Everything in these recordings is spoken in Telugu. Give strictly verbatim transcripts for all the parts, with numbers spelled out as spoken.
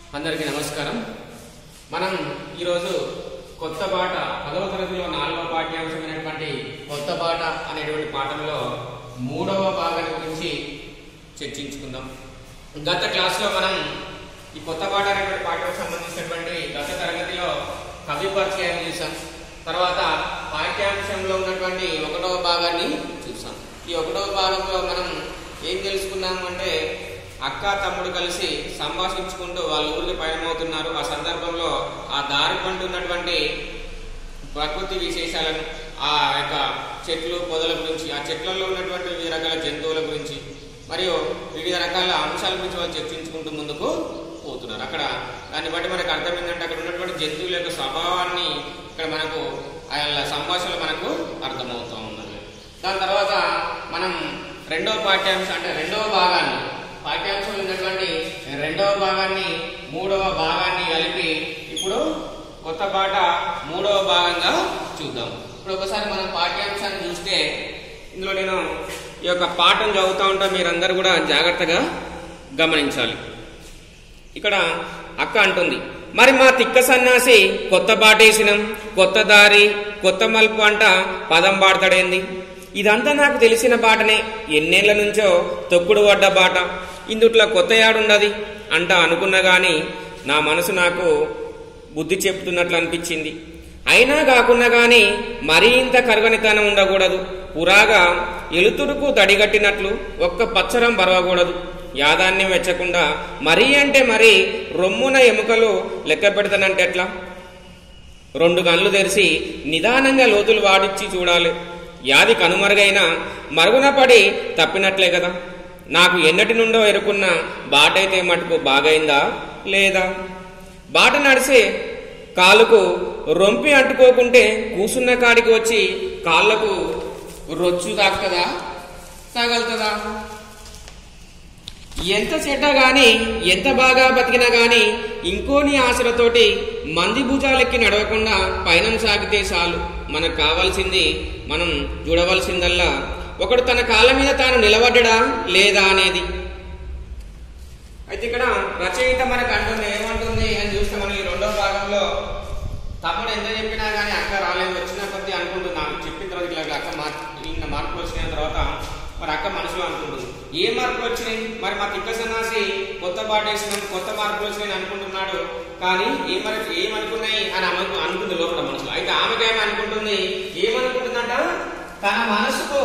అందరికీ నమస్కారం. మనం ఈరోజు కొత్త బాట పదవ తరగతిలో నాలుగవ పాఠ్యాంశమైనటువంటి కొత్త బాట అనేటువంటి పాఠంలో మూడవ భాగాన్ని గురించి చర్చించుకుందాం. గత క్లాస్లో మనం ఈ కొత్త బాట అనేటువంటి పాఠానికి సంబంధించినటువంటి గత తరగతిలో కవి పరిచయాన్ని చూసాం. తర్వాత పాఠ్యాంశంలో ఉన్నటువంటి ఒకటవ భాగాన్ని చూసాం. ఈ ఒకటవ భాగంలో మనం ఏం తెలుసుకున్నాము అంటే, అక్క తమ్ముడు కలిసి సంభాషించుకుంటూ వాళ్ళ ఊరికి పయనమవుతున్నారు. ఆ సందర్భంలో ఆ దారి పండున్నటువంటి ప్రకృతి విశేషాలను, ఆ యొక్క చెట్లు పొదల గురించి, ఆ చెట్లలో ఉన్నటువంటి వివిధ రకాల జంతువుల గురించి మరియు వివిధ రకాల అంశాల గురించి వాళ్ళు చర్చించుకుంటూ ముందుకు పోతున్నారు. అక్కడ దాన్ని బట్టి మనకు అర్థమైందంటే, అక్కడ ఉన్నటువంటి జంతువుల యొక్క స్వభావాన్ని ఇక్కడ మనకు వాళ్ళ సంభాషణలు మనకు అర్థమవుతూ ఉన్నది. దాని తర్వాత మనం రెండవ పాఠ్యాంశం అంటే రెండవ భాగాన్ని పాఠ్యాంశంలో ఉన్నటువంటి రెండవ భాగాన్ని మూడవ భాగాన్ని కలిపి ఇప్పుడు కొత్త పాట మూడవ భాగంగా చూద్దాం. ఇప్పుడు ఒకసారి మనం పాఠ్యాంశాన్ని చూస్తే, ఇందులో నేను ఈ యొక్క పాఠం చదువుతూ ఉంటా, మీరందరూ కూడా జాగ్రత్తగా గమనించాలి. ఇక్కడ అక్క అంటుంది, మరి మా తిక్క సన్నాసి కొత్త బాటేసినం, కొత్త దారి కొత్త మలుపు అంట పదం పాడతాడేంది? ఇదంతా నాకు తెలిసిన బాటనే, ఎన్నేళ్ల నుంచో తొక్కుడు పడ్డ బాట, ఇందుట్లో కొత్త యాడుండది అంట అనుకున్నా గాని నా మనసు నాకు బుద్ధి చెప్తున్నట్లు అనిపించింది. అయినా కాకున్నా గాని మరీ ఇంత కరగనితనం ఉండకూడదు, పురాగా ఎలుతురుకు తడిగట్టినట్లు ఒక్క పచ్చరం బరవకూడదు, యాదాన్ని మెచ్చకుండా మరీ అంటే మరీ రొమ్మున ఎముకలు లెక్క పెడతానంటే ఎట్లా? రెండు కళ్ళు తెరిచి నిదానంగా లోతులు వాడిచ్చి చూడాలి. యాది కనుమరుగైనా మరుగున పడి తప్పినట్లే కదా. నాకు ఎన్నటి నుండో ఎరుకున్న బాటైతే మటుకు బాగైందా లేదా? బాట నడిసే కాలుకు రొంపి అంటుకోకుంటే కూసున్న కాడికి వచ్చి కాళ్లకు రొచ్చు తాకుతుందా, తాగలుతుందా? ఎంత చెడ్డ గాని ఎంత బాగా బతికినా గాని ఇంకోని ఆశలతోటి మంది భుజాలెక్కి నడవకుండా పయనం సాగితే చాలు. మనకు కావాల్సింది, మనం చూడవలసిందల్లా ఒకడు తన కాళ్ళ మీద తాను నిలబడ్డా లేదా అనేది. అయితే ఇక్కడ రచయిత మనకు అంటుంది, ఏమంటుంది అని చూస్తే మనం ఈ రెండో భాగంలో తమ్ముడు ఎంత చెప్పినా కానీ అక్క రాలేదు, వచ్చిన కొద్ది అనుకుంటున్నాను. చెప్పిన తర్వాత ఇట్లా అక్క మార్పు ఇంకా మార్పులు వచ్చిన తర్వాత మరి అక్క మనసులో అనుకుంటుంది, ఏ మార్పులు వచ్చినాయి? మరి మా తిక్క సన్నాసి కొత్త బాటేసినాం, కొత్త మార్పులు వచ్చినాయి అనుకుంటున్నాడు, కానీ ఏమని ఏమనుకున్నాయి అని ఆమె అనుకుంది లోపల మనసులో. అయితే ఆమెకేమో అనుకుంటుంది, ఏమనుకుంటుందంట, తన మనసుకు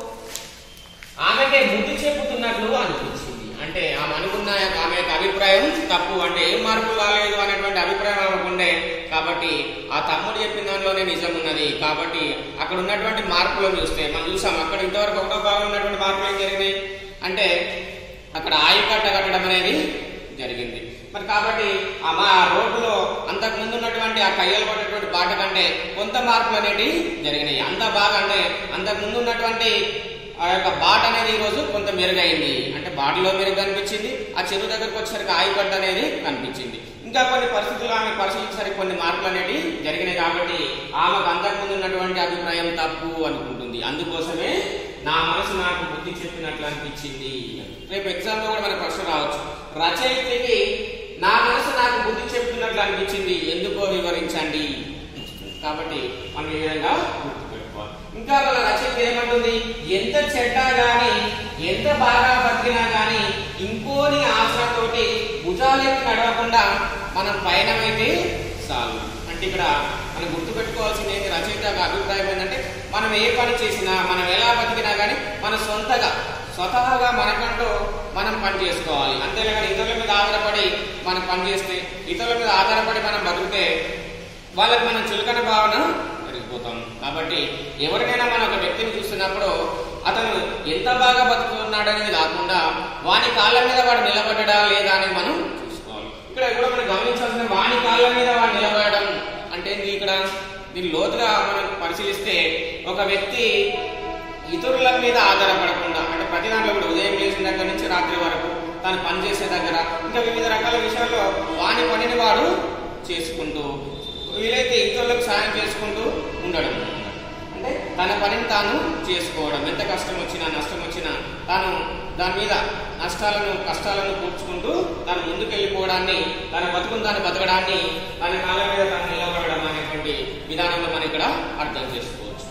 ఆమెకే బుద్ధి చెప్పుతున్నట్లు అనిపించింది. అంటే ఆమె అనుకున్న ఆమె యొక్క అభిప్రాయం తప్పు, అంటే ఏం మార్పులు రాలేదు అనేటువంటి అభిప్రాయం ఆమెకుండే. కాబట్టి ఆ తమ్ముడు చెప్పిన దానిలోనే నిజం ఉన్నది. కాబట్టి అక్కడ ఉన్నటువంటి మార్పులను చూస్తే మనం చూసాం, అక్కడ ఇంతవరకు ఒకటో భాగంలో ఉన్నటువంటి మార్పులు ఏం జరిగినాయి అంటే, అక్కడ ఆయుకట్ట కట్టడం అనేది జరిగింది. మరి కాబట్టి ఆ మా రోడ్డులో అంతకు ముందు ఉన్నటువంటి ఆ కయ్యలు పడినటువంటి బాట కంటే కొంత మార్పులు అనేవి జరిగినాయి. అంత బాగా అంటే అంతకు ముందు ఉన్నటువంటి ఆ యొక్క బాట అనేది ఈ రోజు కొంత మెరుగైంది. అంటే బాటలో మెరుగు కనిపించింది, ఆ చెరువు దగ్గరకు వచ్చేసరికి ఆయుగడ్డ అనేది కనిపించింది. ఇంకా కొన్ని పరిస్థితులు ఆమె పరిశీలించేసరికి కొన్ని మార్పులు అనేవి జరిగినాయి. కాబట్టి ఆమెకు అంతకుముందు ఉన్నటువంటి అభిప్రాయం తప్పు అనుకుంటుంది. అందుకోసమే నా మనసు నాకు బుద్ధి చెప్పినట్లు అనిపించింది. రేపు ఎగ్జామ్ లో కూడా మనకు ప్రశ్న రావచ్చు, రచయితకి నా మనసు నాకు బుద్ధి చెప్తున్నట్లు అనిపించింది, ఎందుకో వివరించండి. కాబట్టి మనం ఈ విధంగా గుర్తుపెట్టుకోవాలి. ఇంకా వాళ్ళ రచయిత ఏమంటుంది, ఎంత చెడ్డా గాని ఎంత బాగా బతికినా గాని ఇంకోని ఆశతోటి భుజాలెక్కి నడవకుండా మనం పయనమైతే చాలు. అంటే ఇక్కడ మనం గుర్తుపెట్టుకోవాల్సింది ఏంటి, రచయిత అభిప్రాయం ఏంటంటే, మనం ఏ పని చేసినా మనం ఎలా బతికినా గానీ మన సొంతగా స్వతహాగా మనకంటూ మనం పని చేసుకోవాలి. అంతేగాని ఇతరుల మీద ఆధారపడి మనం పని చేస్తే, ఇతరుల మీద ఆధారపడి మనం బతికితే వాళ్ళకి మనం చులకన భావన పెరిగిపోతాం. కాబట్టి ఎవరికైనా మనం ఒక వ్యక్తిని చూస్తున్నప్పుడు అతను ఎంత బాగా బతుకుతున్నాడు అనేది కాకుండా వాని కాళ్ళ మీద వాడు నిలబడ్డా లేదా అనేది మనం చూసుకోవాలి. ఇక్కడ కూడా మనం గమనించాల్సిన, వాని కాళ్ళ మీద వాడు నిలబడడం అంటే ఇక్కడ దీన్ని లోతుగా మనం పరిశీలిస్తే, ఒక వ్యక్తి ఇతరుల మీద ఆధారపడకుండా, అంటే ప్రతి దాంట్లో కూడా ఉదయం లేచిన దగ్గర నుంచి రాత్రి వరకు తను పనిచేసే దగ్గర ఇంకా వివిధ రకాల విషయాల్లో వాని పనిని వాడు చేసుకుంటూ, వీలైతే ఇతరులకు సాయం చేసుకుంటూ ఉండడం. అంటే తన పనిని తాను చేసుకోవడం, ఎంత కష్టం వచ్చినా నష్టం వచ్చినా తాను దాని మీద నష్టాలను కష్టాలను కూర్చుకుంటూ తాను ముందుకెళ్ళిపోవడం చేసుకోవడాన్ని, తన బతుకును తాను బతకడాన్ని, తన కాళ్ళ మీద తాను నిలబడడం అనేటువంటి విధానంలో మనం ఇక్కడ అర్థం చేసుకోవచ్చు.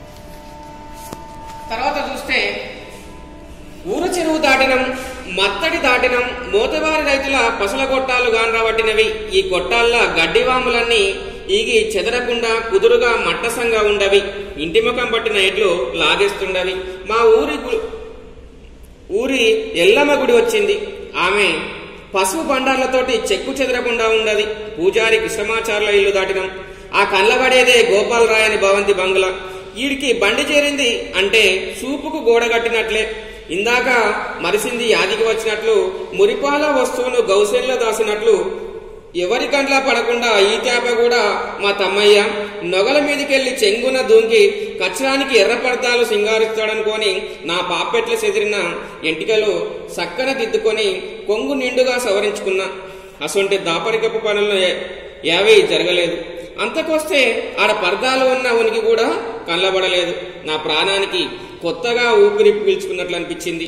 తర్వాత చూస్తే ఊరు చెరువు దాటినం, మత్తడి దాటినం, మోతవారి రైతుల పసల కొట్టాలు గానరాబట్టినవి. ఈ కొట్టాల్లో గడ్డివాములన్నీ ఈగి చెదరకుండా కుదురుగా మట్టసంగా ఉండవి. ఇంటి ముఖం పట్టిన ఎడ్లు లాగేస్తుండవి. మా ఊరి ఊరి ఎల్లమ్మ గుడి వచ్చింది. ఆమె పసుపు బండార్లతోటి చెక్కు చెదరకుండా ఉండది. పూజారి కృష్ణమాచార్ల ఇల్లు దాటినం. ఆ కళ్ళబడేదే గోపాలరాయని భవంతి బంగ్లా. వీడికి బండి చేరింది అంటే చూపుకు గోడ కట్టినట్లే. ఇందాక మరిసింది యాదికి వచ్చినట్లు, మురిపాల వస్తువును గౌశల్య దాసినట్లు ఎవరి కంట్లా పడకుండా ఈ తేప కూడా మా తమ్మయ్య నొగల మీదకెళ్లి చెంగున దూంకి కచ్చరానికి ఎర్ర పడతాలు సింగారిస్తాడనుకొని నా పాపెట్లు చెదిరిన ఎంటికలు సక్కన దిద్దుకొని కొంగు నిండుగా సవరించుకున్నా. అసొంటి దాపరికపు పనులు యావీ జరగలేదు. అంతకొస్తే ఆడ పర్దాలు ఉన్న ఉనికి కూడా కళ్ళబడలేదు. నా ప్రాణానికి కొత్తగా ఊపిరి పీల్చుకున్నట్లు అనిపించింది.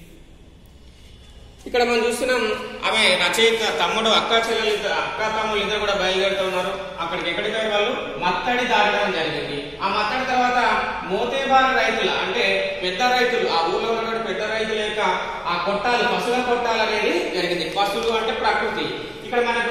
ఇక్కడ మనం చూస్తున్నాం, ఆమె రచయిత తమ్ముడు అక్క చెల్లెలు అక్క తమ్ముళ్ళు ఇద్దరు కూడా బయలుదేరుతూ ఉన్నారు. అక్కడికి ఎక్కడికి వాళ్ళు మత్తడి దాటడం జరిగింది. ఆ మత్తడి తర్వాత మోతేబారి రైతుల అంటే పెద్ద రైతులు, ఆ ఊళ్ళో ఉన్నటువంటి పెద్ద రైతుల యొక్క ఆ కొట్టాలు, పశువుల కొట్టాలు అనేది జరిగింది. పశువులు అంటే ప్రకృతి. ఇక్కడ మనకు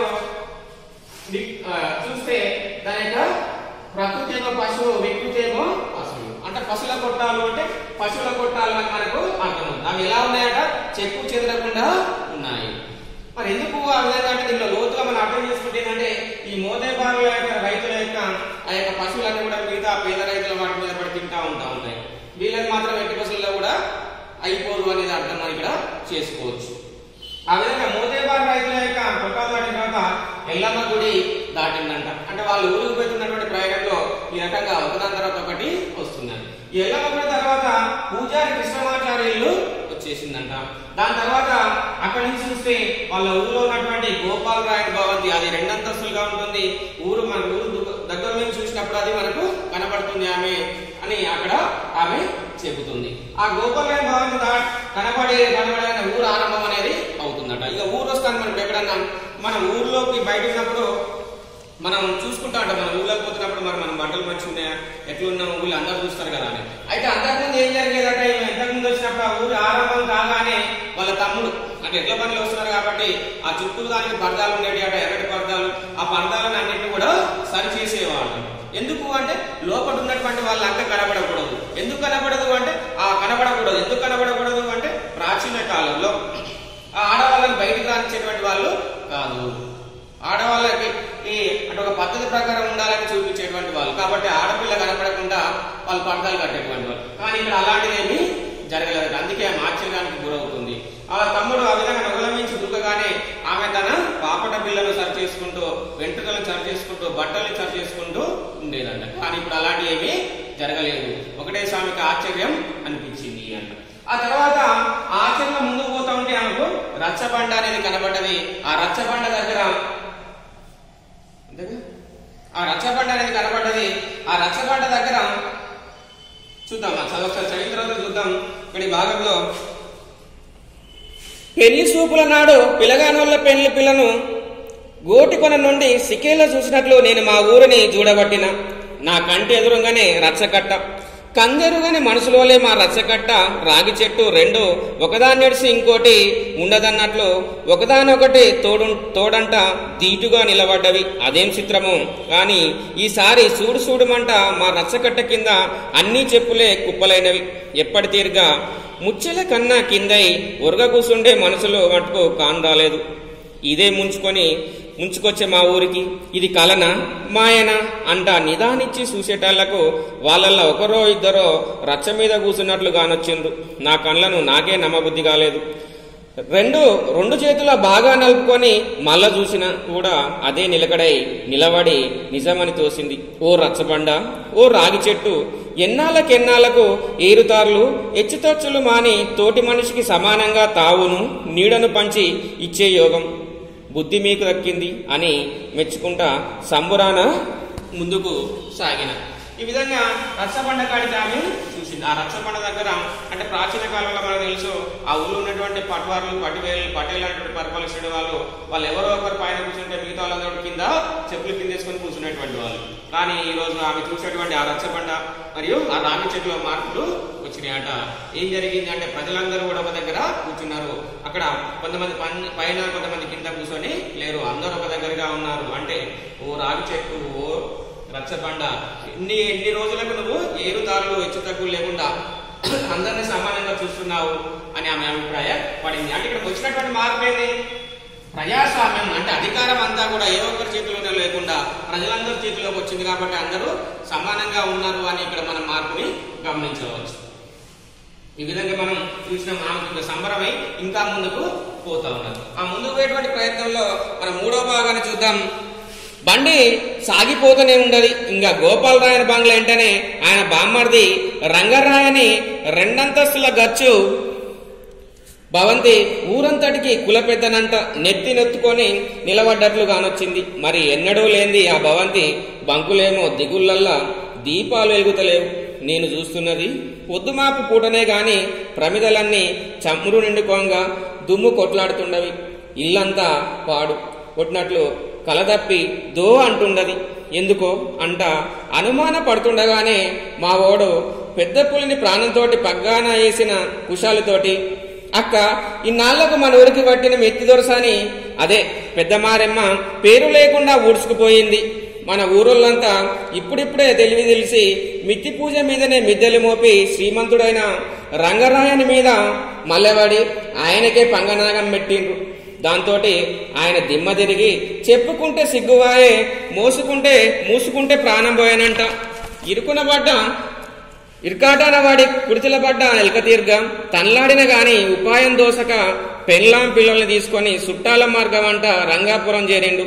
చూస్తే దాని యొక్క ప్రకృతి ఏమో పశువు, వికృతి ఏమో పశువులు. అంటే పశువుల కొట్టాలు అంటే పశువుల కొట్టాలు అని మనకు అర్థం. అవి ఎలా ఉన్నాయట? చెక్కు చెదరకుండా ఉన్నాయి. మరి ఎందుకు ఆ విధంగా అంటే దీనిలో లోతుగా మనం అర్థం చేసుకుంటే ఏంటంటే ఈ మోతేబారుల యొక్క రైతుల యొక్క ఆ యొక్క పశువులన్నీ కూడా మిగతా పేద రైతుల వాటి మీద పడి తింటా ఉంటా ఉంటాయి. వీళ్ళకి మాత్రం ఎట్టి పశువుల్లో కూడా అయిపోదు అనేది అర్థం మనం ఇక్కడ చేసుకోవచ్చు. ఆ విధంగా మోతేబారు రైతుల యొక్క కొట్టాలు దాటిన తర్వాత ఎల్లమ్మ గుడి దాటిందంట. అంటే వాళ్ళు ఊరికి పోతున్నటువంటి ప్రయాణంలో ఈ రకంగా ఒకదాని తర్వాత ఒకటి వస్తున్నారు. ఈ ఎల్లమ్మ గుడి తర్వాత పూజారి కృష్ణమాచార్యులు వచ్చేసిందంట. దాని తర్వాత అక్కడి నుంచి చూస్తే వాళ్ళ ఊరిలో ఉన్నటువంటి గోపాలరాయని భవంతి, అది రెండంతస్తులుగా ఉంటుంది. ఊరు మన ఊరు దగ్గర నుంచి చూసినప్పుడు అది మనకు కనబడుతుంది ఆమె అని అక్కడ ఆమె చెబుతుంది. ఆ గోపాలరాయని భవంతి కనబడే కనబడే ఊరు ఆరంభం అనేది అవుతుందట. ఇక ఊరు వస్తాను మనం ఎక్కడన్నా మన ఊర్లోకి బయట ఉన్నప్పుడు మనం చూసుకుంటా ఉంటాం. మన ఊళ్ళోకి పోతున్నప్పుడు మరి మనం బట్టలు మంచిగా ఉన్నాయా, ఎట్లున్నాము, ఊళ్ళు అందరూ చూస్తారు కదా అని. అయితే అంతకుముందు ఏం జరిగేదట, ఇంతకుముందు వచ్చినప్పుడు ఆ ఊరు ఆరంభం కాగానే వాళ్ళ తమ్ముడు అంటే ఎట్ల పనులు వస్తున్నారు కాబట్టి ఆ చుట్టూ దానికి పర్దాలు ఉండేవి అట, ఎర్రటి పర్దాలు. ఆ పర్దాలను అన్నింటినీ కూడా సరి చేసేవాడు. ఎందుకు అంటే లోపల ఉన్నటువంటి వాళ్ళ అంక కనబడకూడదు. ఎందుకు కనబడదు అంటే ఆ కనబడకూడదు ఎందుకు కనబడకూడదు అంటే ప్రాచీన కాలంలో ఆ ఆడవాళ్ళని బయటకు రానిచ్చేటువంటి వాళ్ళు కాదు. ఆడవాళ్ళకి అంటే ఒక పద్ధతి ప్రకారం ఉండాలని చూపించేటువంటి వాళ్ళు. కాబట్టి ఆడపిల్ల కనపడకుండా వాళ్ళు పర్దాలు కట్టేటువంటి వాళ్ళు. కానీ ఇక్కడ అలాంటిదేమీ జరగలేదు. అందుకే ఆమె ఆశ్చర్యానికి గురవుతుంది. ఆ తమ్ముడు ఆ విధంగా నొగలమించి దుఃఖగానే ఆమె తన పాపట పిల్లను సరి చేసుకుంటూ, వెంట్రుకలను సరి చేసుకుంటూ, బట్టల్ని సరి చేసుకుంటూ ఉండేదంట. కానీ ఇప్పుడు అలాంటి ఏమీ జరగలేదు. ఒకటే స్వామికి ఆశ్చర్యం అనిపించింది అంట. ఆ తర్వాత ఆచరణ ముందుకు పోతా ఉంటే ఆమెకు రచ్చబండ అనేది కనబడ్డది. ఆ రచ్చబండ దగ్గర ఆ రచ్చబండ అనేది కనబడ్డది. ఆ రచ్చబండ దగ్గర చూద్దాం, ఒకసారి చరిత్రలో చూద్దాం. ఇక్కడ ఈ భాగంలో పెళ్లి చూపుల నాడు పిల్లగానోళ్ళ పెళ్లి పిల్లను గోటికొన నుండి సికేలో చూసినట్లు నేను మా ఊరిని చూడబట్టిన. నా కంటి ఎదురుగానే రచ్చకట్ట, కందెరుగానే మనుషులోలే మా రచ్చకట్ట, రాగి చెట్టు రెండు ఒకదాన్ని నడిచి ఇంకోటి ఉండదన్నట్లు ఒకదానొకటి తోడు తోడంట దీటుగా నిలబడ్డవి. అదేం చిత్రము కాని ఈసారి చూడు చూడమంట మా రచ్చకట్ట కింద అన్ని చెప్పులే కుప్పలైనవి. ఎప్పటి తీరుగా ముచ్చెల కన్నా కిందై ఉరగ కూసుండే మనుషులు మటుకు కాను రాలేదు. ఇదే ముంచుకొని ముంచుకొచ్చే మా ఊరికి ఇది కలనా మాయనా అంట నిదానిచ్చి చూసేటాళ్లకు వాళ్ళల్లో ఒకరో ఇద్దరో రచ్చ మీద కూర్చున్నట్లు కానొచ్చిండ్రు. నా కళ్ళను నాకే నమ్మబుద్ధి కాలేదు. రెండు రెండు చేతుల బాగా నలుపుకొని మళ్ళా చూసిన కూడా అదే నిలకడై నిలబడి నిజమని తోసింది. ఓ రచ్చబండ, ఓ రాగి చెట్టు, ఎన్నాళ్ళకెన్నాళ్లకు ఏరుతార్లు ఎచ్చుతచ్చులు మాని తోటి మనిషికి సమానంగా తావును నీడను పంచి ఇచ్చే యోగం బుద్ధి మీకు దక్కింది అని మెచ్చుకుంటా సంబురాన ముందుకు సాగిన. ఈ విధంగా రచ్చబండ కాడికి ఆమె చూసింది. వచ్చింది. ఆ రచ్చబండ దగ్గర అంటే ప్రాచీన కాలంలో మనకు తెలుసు ఆ ఊళ్ళో ఉన్నటువంటి పట్వార్లు పటివేలు పటేలు అనేటువంటి పరిపాలించే వాళ్ళు వాళ్ళు ఎవరో ఒకరు పైన కూర్చుంటే మిగతా వాళ్ళందరూ కింద చెప్పులు కింద వేసుకొని కూర్చునేటువంటి వాళ్ళు. కానీ ఈ రోజు ఆమె చూసేటువంటి ఆ రచ్చబండ మరియు ఆ రాగి చెట్టులో మార్పులు వచ్చినాయట. ఏం జరిగింది అంటే ప్రజలందరూ కూడా ఒక దగ్గర కూర్చున్నారు. అక్కడ కొంతమంది పైన కొంతమంది కింద కూర్చొని లేరు, అందరూ ఒక దగ్గరగా ఉన్నారు. అంటే ఓ రాగి చెట్టు, ఓ రచ్చబండ, ఎన్ని ఎన్ని రోజులకు నువ్వు ఏరుదారులు హెచ్చు తగ్గులు లేకుండా అందరినీ సమానంగా చూస్తున్నావు అని ఆమె అభిప్రాయం పడింది. అంటే ఇక్కడ వచ్చినటువంటి మార్పు ఏంటి? ప్రజాస్వామ్యం అంటే అధికారం అంతా కూడా ఏ ఒక్కరి చేతిలోనే లేకుండా ప్రజలందరి చేతిలోకి వచ్చింది కాబట్టి అందరూ సమానంగా ఉన్నారు అని ఇక్కడ మనం మార్పుని గమనించవచ్చు. ఈ విధంగా మనం చూసిన ఆమెకు సంబరమై ఇంకా ముందుకు పోతా ఉన్నారు. ఆ ముందుకు పోయేటువంటి ప్రయత్నంలో మనం మూడో భాగాన్ని చూద్దాం. బండి సాగిపోతూనే ఉండదు. ఇంకా గోపాలరాయని బంగ్లా వెంటనే ఆయన బామ్మర్ది రంగరాయని రెండంతస్తుల గచ్చు భవంతి ఊరంతటికి కులపెద్దనంట నెత్తి నెత్తుకొని నిలబడ్డట్లు కానొచ్చింది. మరి ఎన్నడూ లేంది ఆ భవంతి బంకులేమో దిగుళ్ళల్లా దీపాలు వెలుగుతలేవు. నేను చూస్తున్నది పొద్దుమాపు పూటనే గాని ప్రమిదలన్నీ చమురు నిండుకోంగా దుమ్ము కొట్లాడుతుండవి. ఇల్లంతా పాడు కొట్టినట్లు కలదప్పి దో అంటుండది. ఎందుకో అంట అనుమాన పడుతుండగానే మా ఓడు పెద్ద పులిని ప్రాణంతోటి పగ్గాన వేసిన కుశాలతోటి, అక్క ఇన్నాళ్లకు మన ఊరికి పట్టిన మెత్తి దొరసాని అదే పెద్ద మారెమ్మ పేరు లేకుండా ఊడ్చుకుపోయింది. మన ఊరోళ్ళంతా ఇప్పుడిప్పుడే తెలివి తెలిసి మిత్తి పూజ మీదనే మిద్దెలు మోపి శ్రీమంతుడైన రంగరాయని మీద మల్లెవాడి ఆయనకే పంగనాగం పెట్టిండ్రు. దాంతో ఆయన దిమ్మ తిరిగి చెప్పుకుంటే సిగ్గువాయే, మోసుకుంటే మూసుకుంటే ప్రాణం పోయానంట. ఇరుకున పడ్డ ఇర్కాటాన వాడి కుడితిల పడ్డ ఎలక తీర్గ తన్లాడిన గాని ఉపాయం దోసక పెళ్ళాం పిల్లల్ని తీసుకొని చుట్టాల మార్గం అంట రంగాపురం చేరిండు.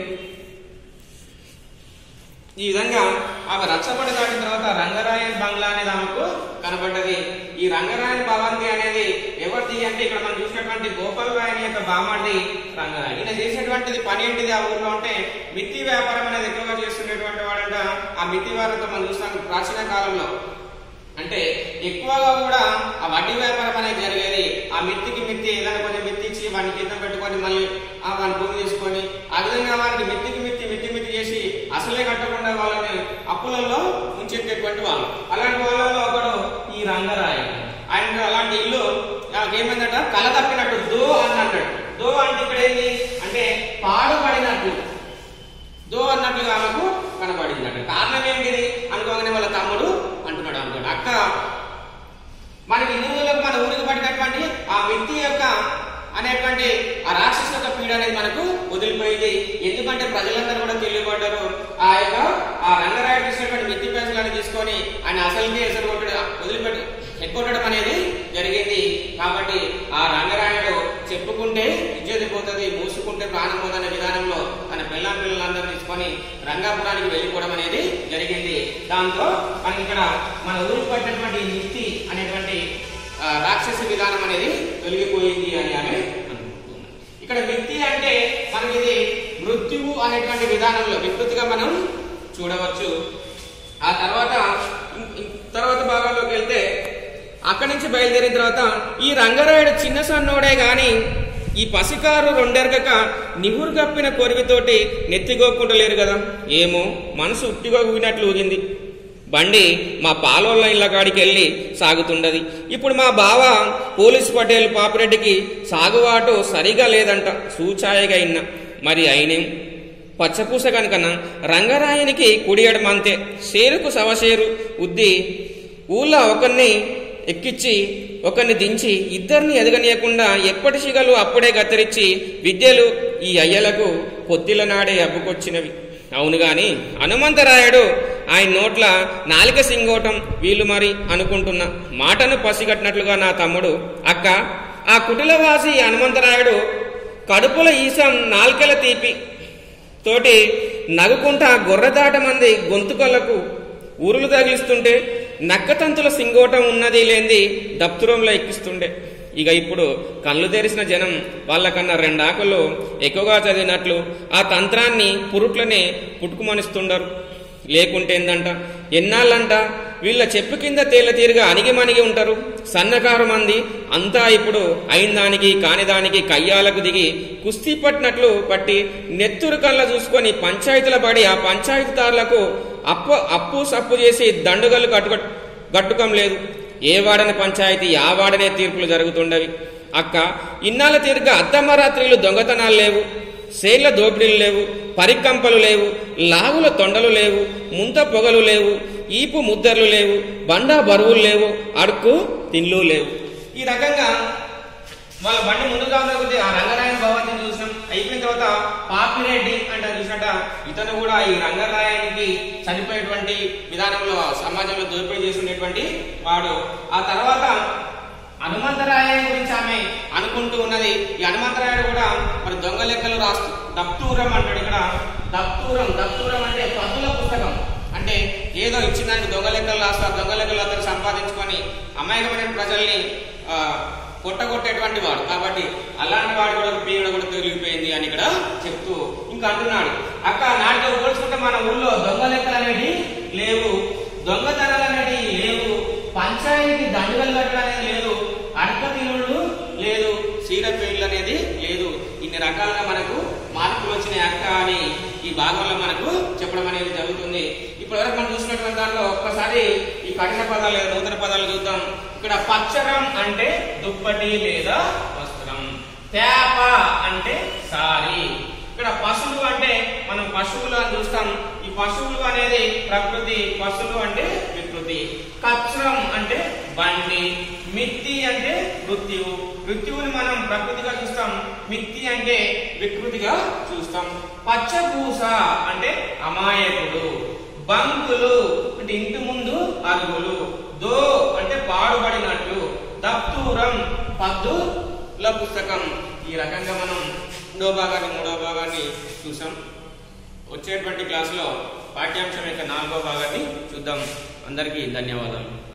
ఈ విధంగా ఆమె రచ్చబండ దాటిన తర్వాత రంగరాయన్ బంగ్లా అనేది ఆమెకు కనబడ్డది. ఈ రంగరాయన్ భవంతి అనేది ఎవరిది అంటే ఇక్కడ మనం చూసినటువంటి గోపాలరాయని యొక్క బామ్మడి రంగరాయన్. ఈయన చేసినటువంటిది పని ఏంటిది ఆ ఊర్లో అంటే మిత్తి వ్యాపారం అనేది ఎక్కువగా చేస్తున్నటువంటి వాడంట. ఆ మిత్తి వ్యాపారంతో మనం చూస్తాం ప్రాచీన కాలంలో అంటే ఎక్కువగా కూడా ఆ వడ్డీ వ్యాపారం అనేది జరిగేది. ఆ మిత్తికి మిత్తి ఏదైనా కొంచెం మిత్తి ఇచ్చి వాడిని కింద పెట్టుకొని మళ్ళీ ఆ వాడిని భూమి తీసుకొని ఆ విధంగా వాడికి మిత్తికి మిత్తి మిత్తి మిత్తి చేసి అసలే కట్టకుండా వాళ్ళని అప్పులలో ఉంచేటటువంటి వాళ్ళు. అలాంటి వాళ్ళలో ఒకడు ఈ రంగరాయన్. ఆయన అలాంటి ఇల్లు ఏమైందట కల తప్పినట్టు దో అన్నట్టు. దో అంటే ఇక్కడ ఏంటి అంటే పాడుపడినట్టు దో అన్నట్లుగా ఆమెకు కనబడిందట. కారణం ఏంటిది అనుకోగానే వాళ్ళ తమ్ముడు అంటున్నాడు అనుకోండి, అక్క మనకి ఇన్ని రోజులకు మన ఊరికి పడినటువంటి ఆ మిత్తి యొక్క అనేటువంటి ఆ రాక్షసు యొక్క పీడ అనేది మనకు వదిలిపోయింది. ఎందుకంటే ప్రజలందరూ కూడా తెలియబడ్డారు. ఆ యొక్క ఆ రంగరాయుడు తీసుకున్నటువంటి మిత్తి పైసలను తీసుకొని ఆయన అసలుకే ఎసరు కొట్టడం వదిలిపెట్టు ఎక్కొట్టడం అనేది జరిగింది. కాబట్టి ఆ రంగరాయుడు చెప్పుకుంటే ఇజ్జతి పోతుంది, మూసుకుంటే ప్రాణం పోదనే విధానంలో తన పిల్లం పిల్లలందరూ తీసుకొని రంగాపురానికి వెళ్ళిపోవడం అనేది జరిగింది. దాంతో మనకి ఇక్కడ మన ఊరికి పట్టినటువంటి మిత్తి అనేటువంటి రాక్షస విధానం అనేది తొలగిపోయింది అని ఆమె అనుకుంటున్నాం. ఇక్కడ మిత్తి అంటే మనకి ఇది మృత్యువు అనేటువంటి విధానంలో వికృతిగా మనం చూడవచ్చు. ఆ తర్వాత తర్వాత భాగాల్లోకి వెళ్తే అక్కడి నుంచి బయలుదేరిన తర్వాత ఈ రంగరాయుడు చిన్న సన్నోడే గాని ఈ పసికారు రెండెరగక నిహురు కప్పిన కొరివితోటి నెత్తిగోక్కుంటలేరు కదా. ఏమో మనసు ఉట్టిగా ఊగినట్లు ఊగింది. బండి మా పాలోళ్ళ ఇళ్ళ కాడికి వెళ్ళి సాగుతుండది. ఇప్పుడు మా బావ పోలీస్ పటేల్ పాపిరెడ్డికి సాగువాటు సరిగా లేదంట సూచాయగా ఇన్న. మరి అయినేం పచ్చపూస కనుకన్నా రంగరాయనికి కుడియడమంతే షేరుకు సవషేరు ఉద్ది ఊళ్ళో ఒకరిని ఎక్కించి ఒకరిని దించి ఇద్దరిని ఎదగనీయకుండా ఎప్పటి సిగలు అప్పుడే గత్తరించి విద్యలు ఈ అయ్యలకు పొత్తిల నాడే అబ్బుకొచ్చినవి. అవును గాని హనుమంతరాయుడు ఆయన నోట్ల నాలిక సింగోటం వీళ్ళు మరి అనుకుంటున్నా మాటను పసిగట్టినట్లుగా నా తమ్ముడు అక్క ఆ కుటిలవాసి హనుమంతరాయుడు కడుపుల ఈసం నాల్కెల తీపి తోటి నగుకుంటా గొర్రెదాట మంది గొంతుకలకు ఊరులు తగిలిస్తుంటే నక్కతంతుల సింగోటం ఉన్నది లేంది దప్తురంలో ఎక్కిస్తుండే. ఇక ఇప్పుడు కళ్ళు తెరిసిన జనం వాళ్ళకన్నా రెండాకులు ఎక్కువగా చదివినట్లు ఆ తంత్రాన్ని పురుట్లనే పుట్టుకుమనిస్తుండరు. లేకుంటే ఏందంట ఎన్నాళ్ళంట వీళ్ళ చెప్పు కింద తేళ్ల తీరుగా అణిగి మణిగి ఉంటారు. సన్నకారు మంది అంతా ఇప్పుడు అయిన దానికి కాని దానికి కయ్యాలకు దిగి కుస్తీ పట్టినట్లు పట్టి నెత్తురు కళ్ళ చూసుకొని పంచాయతీల పడి ఆ పంచాయతీదారులకు అప్పు అప్పు సప్పు చేసి దండుగలు కట్టుక గట్టుకం లేదు. ఏ వాడని పంచాయతీ ఆ వాడనే తీర్పులు జరుగుతుండవి. అక్క ఇన్నాళ్ళ తీరుగా అర్ధమరాత్రిలు దొంగతనాలు లేవు, సేళ్ల దోపిడీలు లేవు, పరికంపలు లేవు, లావుల తొండలు లేవు, ముంత పొగలు లేవు, ఈపు ముద్దర్లు లేవు, బండా బరువులు లేవు, అడుక్కు తిండ్లు లేవు. ఈ రకంగా వాళ్ళ బండి ముందుగా కొద్ది ఆ రంగరాయన భవంతిని చూసినాం. అయిపోయిన తర్వాత పాపిరెడ్డి అంటే చూసినట్ట ఇతను కూడా ఈ రంగరాయానికి చనిపోయేటువంటి విధానంలో సమాజంలో దోపిడీ చేసినటువంటి వాడు. ఆ తర్వాత హనుమంతరాయని గురించి ఆమె అనుకుంటూ ఉన్నది. ఈ హనుమంతరాయుడు కూడా మరి దొంగ లెక్కలు రాస్తూ దప్తూరం అంటాడు. ఇక్కడ దప్తూరం దప్తూరం అంటే పద్దుల పుస్తకం. అంటే ఏదో ఇచ్చిన దానికి దొంగ లెక్కలు రాస్తూ ఆ దొంగ లెక్కలు అతను సంపాదించుకొని అమాయకమైన ప్రజల్ని ఆ కొట్టగొట్టేటువంటి వాడు. కాబట్టి అలాంటి వాడు కూడా పీడ కూడా తొలిగిపోయింది అని ఇక్కడ చెప్తూ ఇంకా అంటున్నాడు. అక్క నాటితో పోల్చుకుంటే మన ఊళ్ళో దొంగ లెక్కలు అనేవి లేవు, దొంగతనాలు అనేవి లేవు, పంచాయతీకి దండుగలు కట్టడం అనేది లేదు, అడక తినుడు లేదు, సీడ పేర్లు అనేది లేదు. ఇన్ని రకాలుగా మనకు మార్పులు వచ్చినాయి అక్క అని ఈ భాగంలో మనకు చెప్పడం అనేది జరుగుతుంది. ఇప్పటివరకు మనం చూసినటువంటి దాంట్లో ఒక్కసారి ఈ కఠిన పదాలు లేదా నూతన పదాలు చూద్దాం. ఇక్కడ పచ్చరం అంటే దుప్పటి లేదా వస్త్రం, తేప అంటే సారీ. ఇక్కడ పశువులు అంటే మనం పశువులు అని చూస్తాం. ఈ పశువులు అనేది ప్రకృతి, పశువులు అంటే వికృతి. కచ్చరం అంటే బండి, మిత్తి అంటే మృత్యువు. మృత్యువుని మనం ప్రకృతిగా చూస్తాం, మిత్తి అంటే వికృతిగా చూస్తాం. పచ్చపూస అంటే అమాయకుడు, బంకులు అంటే ఇంటి ముందు అరుగులు, దో అంటే పాడుబడినట్లు, దప్తూరం పద్దుల పుస్తకం. ఈ రకంగా మనం రెండో భాగాన్ని మూడో భాగాన్ని చూసాం. వచ్చేటువంటి క్లాసులో పాఠ్యాంశం యొక్క నాలుగో భాగాన్ని చూద్దాం. అందరికీ ధన్యవాదాలు.